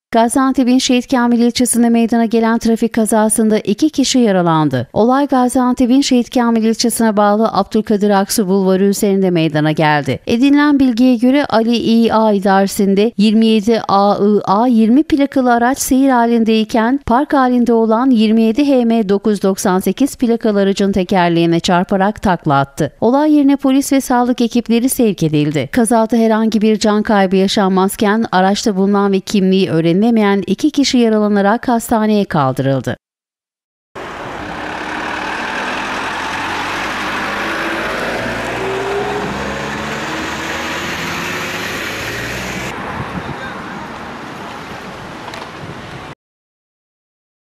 Gaziantep'in Şehit Kamil ilçesinde meydana gelen trafik kazasında 2 kişi yaralandı. Olay Gaziantep'in Şehit Kamil ilçesine bağlı Abdülkadir Aksu Bulvarı üzerinde meydana geldi. Edinilen bilgiye göre Ali İA idaresinde 27 AIA 20 plakalı araç seyir halindeyken park halinde olan 27 HM 998 plakalı aracın tekerleğine çarparak takla attı. Olay yerine polis ve sağlık ekipleri sevk edildi. Kazada herhangi bir can kaybı yaşanmazken araçta bulunan ve kimliği öğrenilemeyen 2 kişi yaralanarak hastaneye kaldırıldı.